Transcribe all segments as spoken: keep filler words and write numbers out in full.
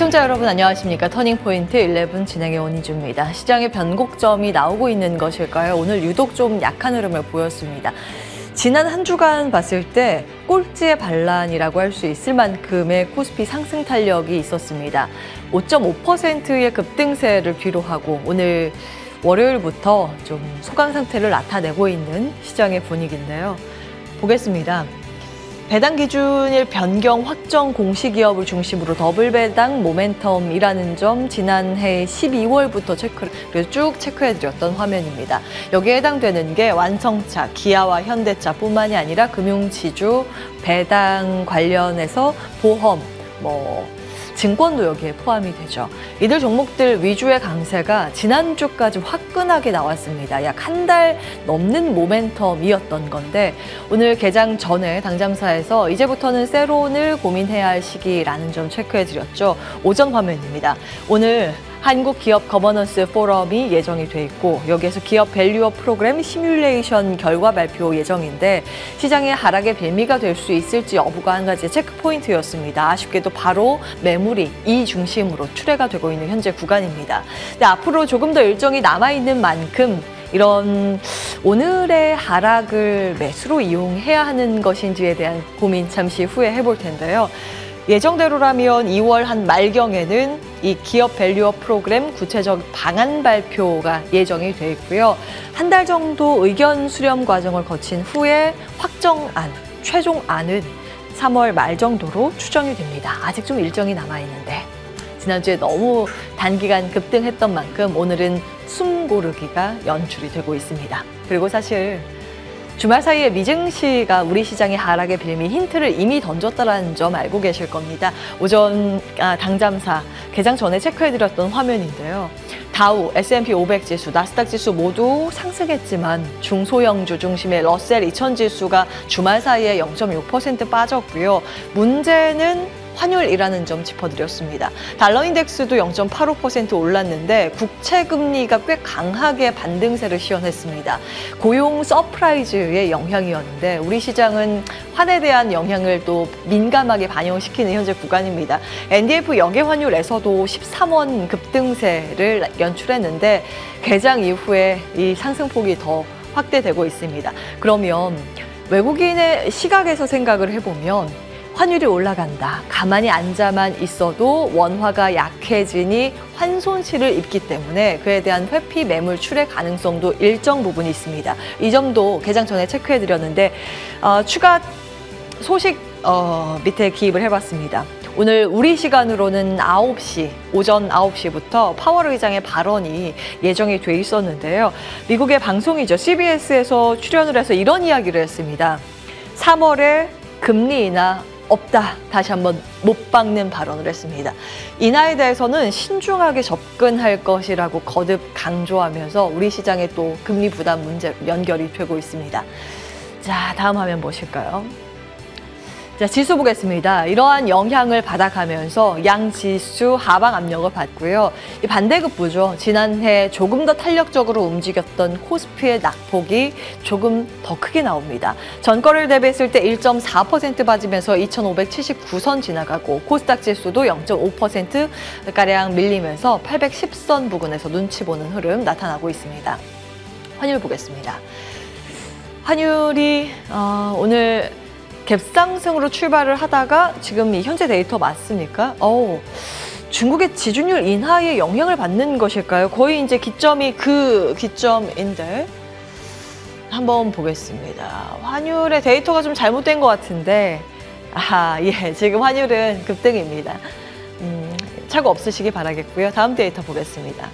시청자 여러분 안녕하십니까. 터닝포인트 십일 진행의 원희주입니다. 시장의 변곡점이 나오고 있는 것일까요? 오늘 유독 좀 약한 흐름을 보였습니다. 지난 한 주간 봤을 때 꼴찌의 반란이라고 할 수 있을 만큼의 코스피 상승 탄력이 있었습니다. 오 점 오 퍼센트의 급등세를 뒤로하고 오늘 월요일부터 좀 소강 상태를 나타내고 있는 시장의 분위기인데요. 보겠습니다. 배당 기준일 변경 확정 공시기업을 중심으로 더블 배당 모멘텀이라는 점 지난해 십이월부터 체크를 쭉 체크해드렸던 화면입니다. 여기에 해당되는 게 완성차, 기아와 현대차뿐만이 아니라 금융지주, 배당 관련해서 보험, 뭐 증권도 여기에 포함이 되죠. 이들 종목들 위주의 강세가 지난주까지 화끈하게 나왔습니다. 약 한 달 넘는 모멘텀이었던 건데 오늘 개장 전에 당잠사에서 이제부터는 세론을 고민해야 할 시기라는 점 체크해드렸죠. 오전 화면입니다. 오늘 한국 기업 거버넌스 포럼이 예정이 돼 있고 여기에서 기업 밸류업 프로그램 시뮬레이션 결과 발표 예정인데 시장의 하락의 빌미가 될 수 있을지 여부가 한 가지 체크 포인트였습니다. 아쉽게도 바로 매물이 이 중심으로 출회가 되고 있는 현재 구간입니다. 근데 앞으로 조금 더 일정이 남아있는 만큼 이런 오늘의 하락을 매수로 이용해야 하는 것인지에 대한 고민 잠시 후에 해볼 텐데요. 예정대로라면 이월 한 말경에는 이 기업 밸류업 프로그램 구체적 방안 발표가 예정이 돼 있고요. 한 달 정도 의견 수렴 과정을 거친 후에 확정안, 최종안은 삼월 말 정도로 추정이 됩니다. 아직 좀 일정이 남아있는데 지난주에 너무 단기간 급등했던 만큼 오늘은 숨 고르기가 연출이 되고 있습니다. 그리고 사실 주말 사이에 미증시가 우리 시장의 하락의 빌미 힌트를 이미 던졌다는 점 알고 계실 겁니다. 오전 아, 당잠사 개장 전에 체크해드렸던 화면인데요. 다우, 에스 앤 피 오백 지수, 나스닥 지수 모두 상승했지만 중소형주 중심의 러셀 이천 지수가 주말 사이에 영 점 육 퍼센트 빠졌고요. 문제는 환율이라는 점 짚어드렸습니다. 달러 인덱스도 영 점 팔오 퍼센트 올랐는데 국채 금리가 꽤 강하게 반등세를 시현했습니다. 고용 서프라이즈의 영향이었는데 우리 시장은 환에 대한 영향을 또 민감하게 반영시키는 현재 구간입니다. 엔 디 에프 역외 환율에서도 십삼 원 급등세를 연출했는데 개장 이후에 이 상승폭이 더 확대되고 있습니다. 그러면 외국인의 시각에서 생각을 해보면 환율이 올라간다. 가만히 앉아만 있어도 원화가 약해지니 환손실을 입기 때문에 그에 대한 회피 매물 출회 가능성도 일정 부분 있습니다. 이 점도 개장 전에 체크해드렸는데 어, 추가 소식 어, 밑에 기입을 해봤습니다. 오늘 우리 시간으로는 아홉 시, 오전 아홉 시부터 파월 의장의 발언이 예정이 돼 있었는데요. 미국의 방송이죠. 씨 비 에스에서 출연을 해서 이런 이야기를 했습니다. 삼월에 금리 인하 없다. 다시 한번 못 박는 발언을 했습니다. 인하에 대해서는 신중하게 접근할 것이라고 거듭 강조하면서 우리 시장의 또 금리 부담 문제 연결이 되고 있습니다. 자, 다음 화면 보실까요? 자, 지수 보겠습니다. 이러한 영향을 받아가면서 양 지수 하방 압력을 받고요. 이 반대급부죠. 지난해 조금 더 탄력적으로 움직였던 코스피의 낙폭이 조금 더 크게 나옵니다. 전거래를 대비했을 때 일 점 사 퍼센트 빠지면서 이천오백칠십구 선 지나가고 코스닥 지수도 영 점 오 퍼센트가량 밀리면서 팔백십 선 부근에서 눈치 보는 흐름 나타나고 있습니다. 환율 보겠습니다. 환율이 어, 오늘 갭상승으로 출발을 하다가 지금 이 현재 데이터 맞습니까? 어우, 중국의 지준율 인하에 영향을 받는 것일까요? 거의 이제 기점이 그 기점인데 한번 보겠습니다. 환율의 데이터가 좀 잘못된 것 같은데 아, 예, 지금 환율은 급등입니다. 음, 착오 없으시기 바라겠고요. 다음 데이터 보겠습니다.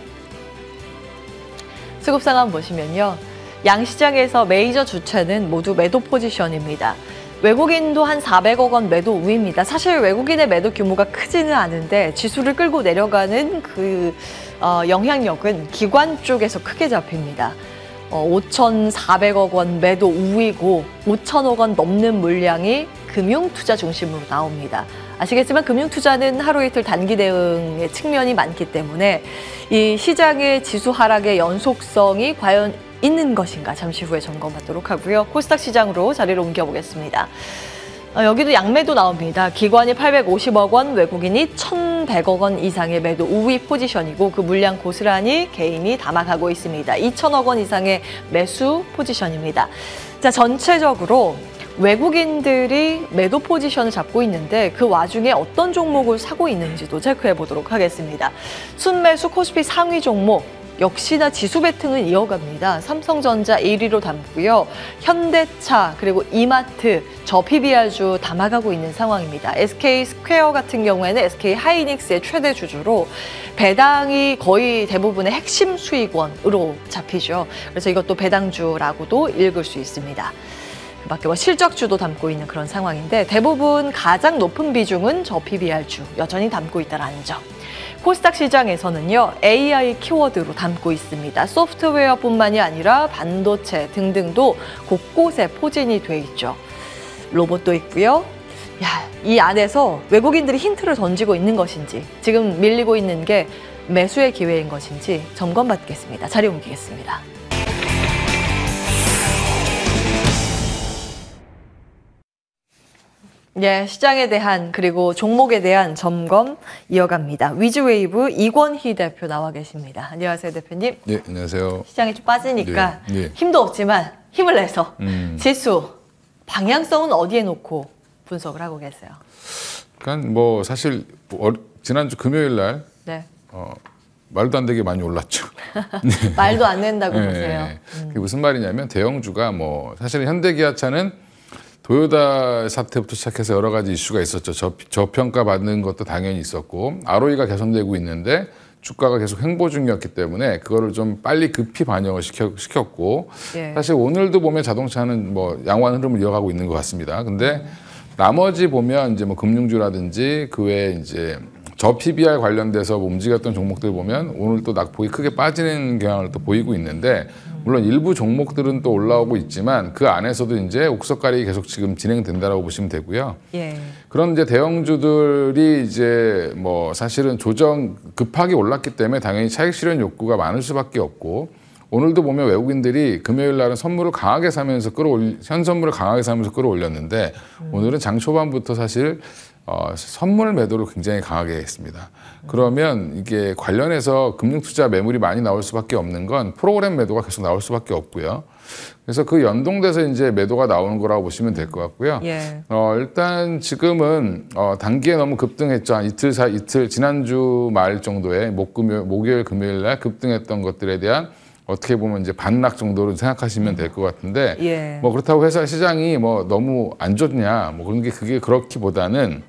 수급 상황 보시면요. 양시장에서 메이저 주체는 모두 매도 포지션입니다. 외국인도 한 사백억 원 매도 우위입니다. 사실 외국인의 매도 규모가 크지는 않은데 지수를 끌고 내려가는 그 어, 영향력은 기관 쪽에서 크게 잡힙니다. 어, 오천사백억 원 매도 우위고 오천억 원 넘는 물량이 금융투자 중심으로 나옵니다. 아시겠지만 금융투자는 하루 이틀 단기 대응의 측면이 많기 때문에 이 시장의 지수 하락의 연속성이 과연 있는 것인가 잠시 후에 점검하도록 하고요. 코스닥 시장으로 자리를 옮겨보겠습니다. 어, 여기도 양매도 나옵니다. 기관이 팔백오십억 원, 외국인이 천백억 원 이상의 매도 우위 포지션이고 그 물량 고스란히 개인이 담아가고 있습니다. 이천억 원 이상의 매수 포지션입니다. 자, 전체적으로 외국인들이 매도 포지션을 잡고 있는데 그 와중에 어떤 종목을 사고 있는지도 체크해 보도록 하겠습니다. 순매수 코스피 상위 종목 역시나 지수 배팅은 이어갑니다. 삼성전자 일 위로 담고요. 현대차 그리고 이마트, 저 피비알주 담아가고 있는 상황입니다. 에스케이스퀘어 같은 경우에는 에스케이하이닉스의 최대 주주로 배당이 거의 대부분의 핵심 수익원으로 잡히죠. 그래서 이것도 배당주라고도 읽을 수 있습니다. 그밖에 뭐 실적주도 담고 있는 그런 상황인데 대부분 가장 높은 비중은 저 피비알주 여전히 담고 있다는 점. 코스닥 시장에서는요, 에이아이 키워드로 담고 있습니다. 소프트웨어뿐만이 아니라 반도체 등등도 곳곳에 포진이 돼 있죠. 로봇도 있고요. 야, 이 안에서 외국인들이 힌트를 던지고 있는 것인지, 지금 밀리고 있는 게 매수의 기회인 것인지 점검받겠습니다. 자리 옮기겠습니다. 예, 시장에 대한 그리고 종목에 대한 점검 이어갑니다. 위즈웨이브 이권희 대표 나와 계십니다. 안녕하세요, 대표님. 네, 안녕하세요. 시장이 좀 빠지니까 네, 네. 힘도 없지만 힘을 내서 음. 지수 방향성은 어디에 놓고 분석을 하고 계세요? 그러니까 뭐 사실 어, 지난주 금요일 날 네. 어, 말도 안 되게 많이 올랐죠. 네. 말도 안 된다고 네. 보세요. 음. 그게 무슨 말이냐면 대형주가 뭐 사실 현대기아차는 도요타 사태부터 시작해서 여러 가지 이슈가 있었죠. 저, 저평가 받는 것도 당연히 있었고 알오이가 개선되고 있는데 주가가 계속 횡보 중이었기 때문에 그거를 좀 빨리 급히 반영을 시켜, 시켰고 예. 사실 오늘도 보면 자동차는 뭐 양호한 흐름을 이어가고 있는 것 같습니다. 근데 음. 나머지 보면 이제 뭐 금융주라든지 그 외에 이제 저 피비알 관련돼서 움직였던 종목들 보면 오늘 또 낙폭이 크게 빠지는 경향을 또 보이고 있는데 물론 일부 종목들은 또 올라오고 있지만 그 안에서도 이제 옥석가리 계속 지금 진행된다라고 보시면 되고요. 예. 그런 이제 대형주들이 이제 뭐 사실은 조정 급하게 올랐기 때문에 당연히 차익 실현 욕구가 많을 수밖에 없고 오늘도 보면 외국인들이 금요일 날은 선물을 강하게 사면서 끌어올 현 선물을 강하게 사면서 끌어올렸는데 음. 오늘은 장 초반부터 사실 어, 선물 매도를 굉장히 강하게 했습니다. 그러면 이게 관련해서 금융투자 매물이 많이 나올 수밖에 없는 건 프로그램 매도가 계속 나올 수밖에 없고요. 그래서 그 연동돼서 이제 매도가 나오는 거라고 보시면 될 것 같고요. 예. 어, 일단 지금은 어, 단기에 너무 급등했죠. 한 이틀 사 이틀 지난주 말 정도에 목금요 목요일 금요일 날 급등했던 것들에 대한 어떻게 보면 이제 반락 정도로 생각하시면 될 것 같은데 예. 뭐 그렇다고 해서 시장이 뭐 너무 안 좋냐 뭐 그런 게 그게 그렇기보다는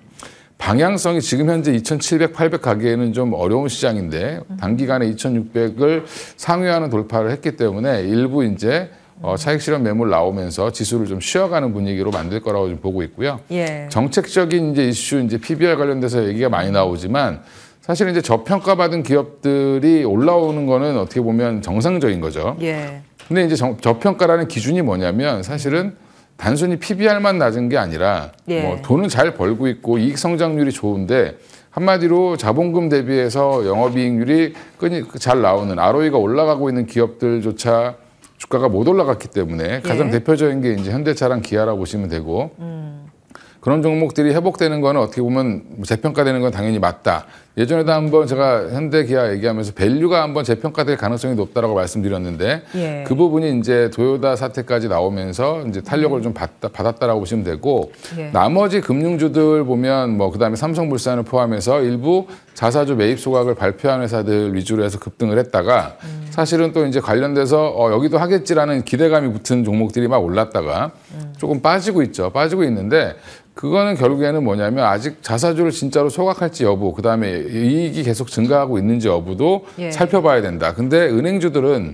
방향성이 지금 현재 이천칠백, 팔백 가기에는 좀 어려운 시장인데 단기간에 이천육백을 상회하는 돌파를 했기 때문에 일부 이제 어, 차익 실현 매물 나오면서 지수를 좀 쉬어가는 분위기로 만들 거라고 좀 보고 있고요. 예. 정책적인 이제 이슈 이제 피비알 관련돼서 얘기가 많이 나오지만 사실 이제 저평가받은 기업들이 올라오는 거는 어떻게 보면 정상적인 거죠. 예. 근데 이제 정, 저평가라는 기준이 뭐냐면 사실은 단순히 피비알만 낮은 게 아니라 예. 뭐 돈은 잘 벌고 있고 이익 성장률이 좋은데 한마디로 자본금 대비해서 영업이익률이 끈이 잘 나오는 알오이가 올라가고 있는 기업들조차 주가가 못 올라갔기 때문에 가장 예. 대표적인 게 이제 현대차랑 기아라고 보시면 되고 음. 그런 종목들이 회복되는 거는 어떻게 보면 재평가되는 건 당연히 맞다. 예전에도 한번 제가 현대 기아 얘기하면서 밸류가 한번 재평가될 가능성이 높다라고 말씀드렸는데 예. 그 부분이 이제 도요타 사태까지 나오면서 이제 탄력을 좀 받다, 받았다라고 보시면 되고 예. 나머지 금융주들 보면 뭐 그다음에 삼성물산을 포함해서 일부 자사주 매입 소각을 발표한 회사들 위주로 해서 급등을 했다가 음. 사실은 또 이제 관련돼서 어, 여기도 하겠지라는 기대감이 붙은 종목들이 막 올랐다가 음. 조금 빠지고 있죠. 빠지고 있는데 그거는 결국에는 뭐냐면 아직 자사주를 진짜로 소각할지 여부, 그다음에 이익이 계속 증가하고 있는지 여부도 예. 살펴봐야 된다. 근데 은행주들은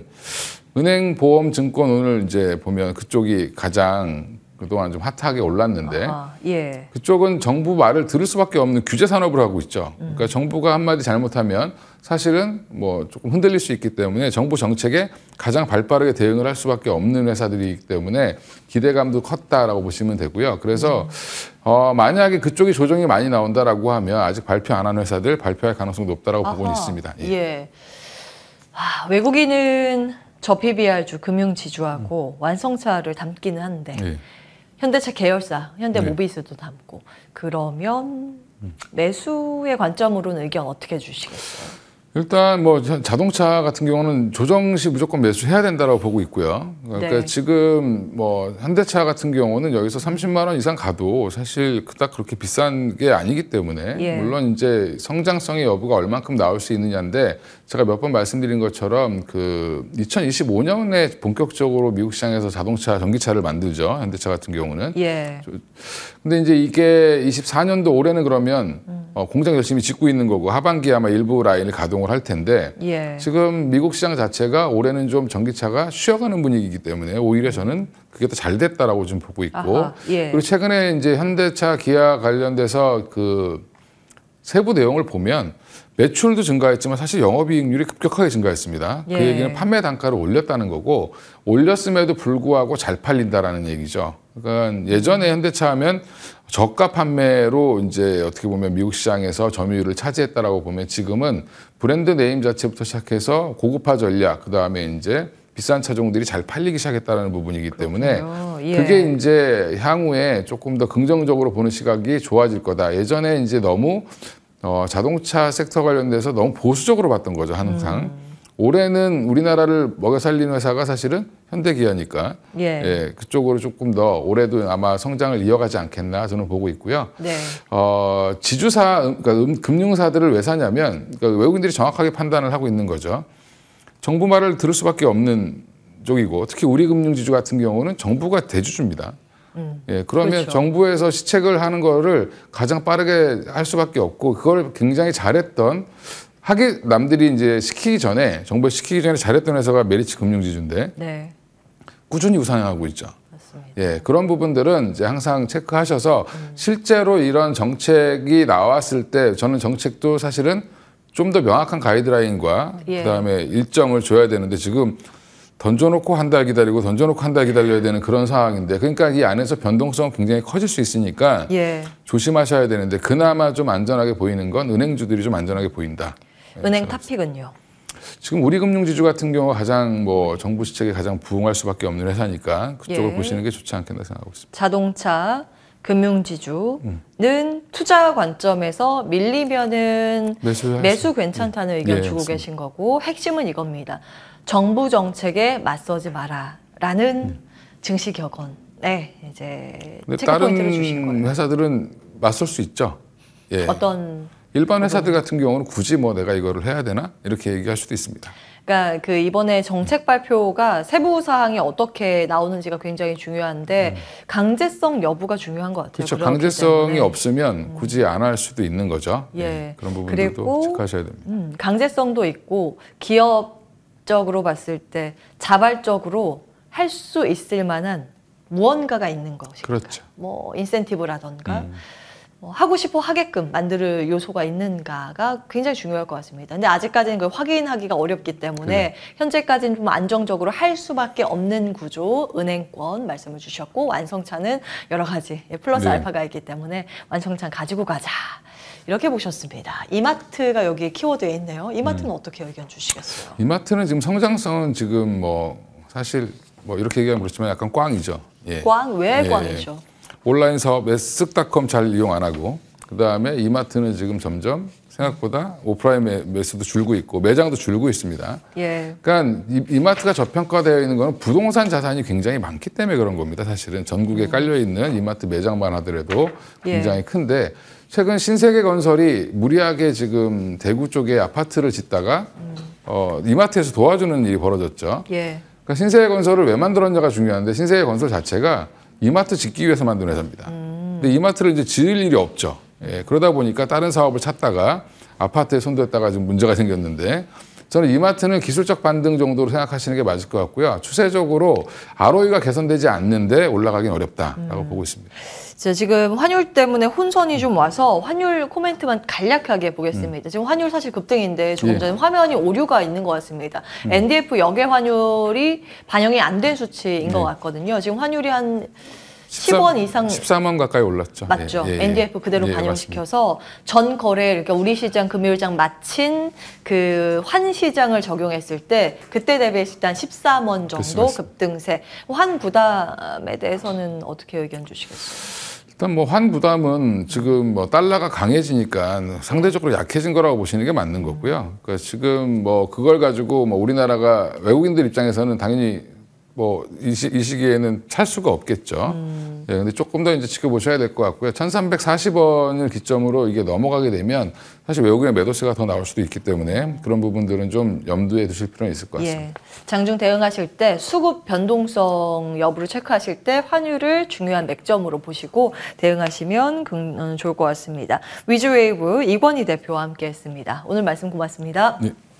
은행, 보험, 증권 오늘 이제 보면 그쪽이 가장 그동안 좀 핫하게 올랐는데 아하, 예. 그쪽은 정부 말을 들을 수밖에 없는 규제 산업을 하고 있죠. 그러니까 음. 정부가 한마디 잘못하면 사실은 뭐 조금 흔들릴 수 있기 때문에 정부 정책에 가장 발빠르게 대응을 할 수밖에 없는 회사들이기 때문에 기대감도 컸다라고 보시면 되고요. 그래서 음. 어, 만약에 그쪽이 조정이 많이 나온다라고 하면 아직 발표 안 한 회사들 발표할 가능성이 높다라고 보고는 있습니다. 예. 예. 아, 외국인은 저 피비알주 금융지주하고 음. 완성차를 담기는 하는데 예. 현대차 계열사, 현대모비스도 네. 담고. 그러면 매수의 관점으로는 의견 어떻게 주시겠어요? 일단 뭐 자동차 같은 경우는 조정 시 무조건 매수해야 된다고 보고 있고요. 그러니까 네. 지금 뭐 현대차 같은 경우는 여기서 삼십만 원 이상 가도 사실 그닥 그렇게 비싼 게 아니기 때문에 예. 물론 이제 성장성의 여부가 얼만큼 나올 수 있느냐인데 제가 몇 번 말씀드린 것처럼 그 이천이십오 년에 본격적으로 미국 시장에서 자동차 전기차를 만들죠. 현대차 같은 경우는. 예. 근데 이제 이게 이십사 년도 올해는 그러면 음. 어, 공장 열심히 짓고 있는 거고 하반기에 아마 일부 라인을 가동을 할 텐데 예. 지금 미국 시장 자체가 올해는 좀 전기차가 쉬어가는 분위기이기 때문에 오히려 저는 그게 더 잘 됐다라고 좀 보고 있고 아하, 예. 그리고 최근에 이제 현대차 기아 관련돼서 그 세부 내용을 보면 매출도 증가했지만 사실 영업이익률이 급격하게 증가했습니다. 예. 그 얘기는 판매 단가를 올렸다는 거고 올렸음에도 불구하고 잘 팔린다라는 얘기죠. 그러니까 예전에 현대차 하면 저가 판매로 이제 어떻게 보면 미국 시장에서 점유율을 차지했다라고 보면 지금은 브랜드 네임 자체부터 시작해서 고급화 전략, 그 다음에 이제 비싼 차종들이 잘 팔리기 시작했다는 부분이기 때문에 예. 그게 이제 향후에 조금 더 긍정적으로 보는 시각이 좋아질 거다. 예전에 이제 너무 어, 자동차 섹터 관련돼서 너무 보수적으로 봤던 거죠, 항상. 음. 올해는 우리나라를 먹여 살리는 회사가 사실은 현대기아니까 예. 예, 그쪽으로 조금 더 올해도 아마 성장을 이어가지 않겠나 저는 보고 있고요. 네. 어, 지주사, 그러니까 음, 금융사들을 왜 사냐면 그러니까 외국인들이 정확하게 판단을 하고 있는 거죠. 정부 말을 들을 수밖에 없는 쪽이고 특히 우리 금융지주 같은 경우는 정부가 대주주입니다. 음. 예, 그러면 그렇죠. 정부에서 시책을 하는 거를 가장 빠르게 할 수밖에 없고 그걸 굉장히 잘했던 하기 남들이 이제 시키기 전에 정부에 시키기 전에 잘했던 회사가 메리츠 금융지주인데 네. 꾸준히 우상향하고 있죠. 맞습니다. 예, 그런 부분들은 이제 항상 체크하셔서 음. 실제로 이런 정책이 나왔을 때 저는 정책도 사실은 좀 더 명확한 가이드라인과 예. 그다음에 일정을 줘야 되는데 지금 던져놓고 한 달 기다리고 던져놓고 한 달 기다려야 되는 그런 상황인데 그러니까 이 안에서 변동성은 굉장히 커질 수 있으니까 예. 조심하셔야 되는데 그나마 좀 안전하게 보이는 건 은행주들이 좀 안전하게 보인다. 은행 탑픽은요? 지금 우리 금융지주 같은 경우가 가장 뭐 정부 시책에 가장 부응할 수밖에 없는 회사니까 그쪽을 예. 보시는 게 좋지 않겠나 생각하고 있습니다. 자동차, 금융지주는 투자 관점에서 밀리면은 매수할 매수 수- 괜찮다는 의견 예, 주고 맞습니다. 계신 거고 핵심은 이겁니다. 정부 정책에 맞서지 마라라는 증시 격언. 네, 이제 근데 체크 포인트를 주신 다른 거예요. 회사들은 맞설 수 있죠. 예. 어떤 일반 회사들 같은 경우는 굳이 뭐 내가 이거를 해야 되나 이렇게 얘기할 수도 있습니다. 그러니까 그 이번에 정책 발표가 세부 사항이 어떻게 나오는지가 굉장히 중요한데 강제성 여부가 중요한 것 같아요. 그렇죠. 그렇기 강제성이 때문에. 없으면 굳이 안 할 수도 있는 거죠. 예. 예. 그런 부분들도 그리고 체크하셔야 됩니다. 음, 강제성도 있고 기업적으로 봤을 때 자발적으로 할 수 있을 만한 무언가가 있는 것인가. 그렇죠. 뭐 인센티브라던가 음. 뭐 하고 싶어 하게끔 만들 요소가 있는가가 굉장히 중요할 것 같습니다. 근데 아직까지는 그걸 확인하기가 어렵기 때문에 네. 현재까지는 좀 안정적으로 할 수밖에 없는 구조 은행권 말씀을 주셨고 완성차는 여러 가지 플러스 네. 알파가 있기 때문에 완성차 가지고 가자. 이렇게 보셨습니다. 이마트가 여기 키워드에 있네요. 이마트는 어떻게 의견 주시겠어요? 이마트는 지금 성장성은 지금 뭐 사실 뭐 이렇게 얘기하면 그렇지만 약간 꽝이죠. 예. 꽝? 왜 예. 꽝이죠? 온라인 사업에 쓱닷컴 잘 이용 안 하고 그다음에 이마트는 지금 점점 생각보다 오프라인 매, 매수도 줄고 있고 매장도 줄고 있습니다. 예. 그러니까 이, 이마트가 저평가되어 있는 거는 부동산 자산이 굉장히 많기 때문에 그런 겁니다. 사실은 전국에 깔려 있는 이마트 매장만 하더라도 굉장히 예. 큰데 최근 신세계건설이 무리하게 지금 대구 쪽에 아파트를 짓다가 음. 어, 이마트에서 도와주는 일이 벌어졌죠. 예. 그러니까 신세계건설을 왜 만들었냐가 중요한데 신세계건설 자체가 이마트 짓기 위해서 만든 회사입니다. 음. 근데 이마트를 이제 지을 일이 없죠. 예, 그러다 보니까 다른 사업을 찾다가 아파트에 손댔다가 지금 문제가 생겼는데 저는 이마트는 기술적 반등 정도로 생각하시는 게 맞을 것 같고요. 추세적으로 알오이가 개선되지 않는데 올라가긴 어렵다라고 음. 보고 있습니다. 자, 지금 환율 때문에 혼선이 좀 와서 환율 코멘트만 간략하게 보겠습니다. 지금 환율 사실 급등인데 조금 예. 전에 화면이 오류가 있는 것 같습니다. 엔디에프 역외 환율이 반영이 안 된 수치인 것 네. 같거든요. 지금 환율이 한 십 원 이상 십삼 원 가까이 올랐죠. 맞죠. 예, 예, 예. 엔디에프 그대로 예, 반영시켜서 전 거래, 그러니까 우리 시장 금요일장 마친 그 환 시장을 적용했을 때 그때 대비했을 때 한 십삼 원 정도 그렇습니다. 급등세. 환 부담에 대해서는 어떻게 의견 주시겠어요? 일단 뭐 환 부담은 지금 뭐 달러가 강해지니까 상대적으로 약해진 거라고 보시는 게 맞는 거고요. 그러니까 지금 뭐 그걸 가지고 뭐 우리나라가 외국인들 입장에서는 당연히 뭐 이 시기에는 찰 수가 없겠죠. 음. 예, 근데 조금 더 이제 지켜보셔야 될 것 같고요. 천삼백사십 원을 기점으로 이게 넘어가게 되면 사실 외국인의 매도세가 더 나올 수도 있기 때문에 그런 부분들은 좀 염두에 두실 필요는 있을 것 같습니다. 예. 장중 대응하실 때 수급 변동성 여부를 체크하실 때 환율을 중요한 맥점으로 보시고 대응하시면 좋을 것 같습니다. 위즈웨이브 이권희 대표와 함께했습니다. 오늘 말씀 고맙습니다. 네.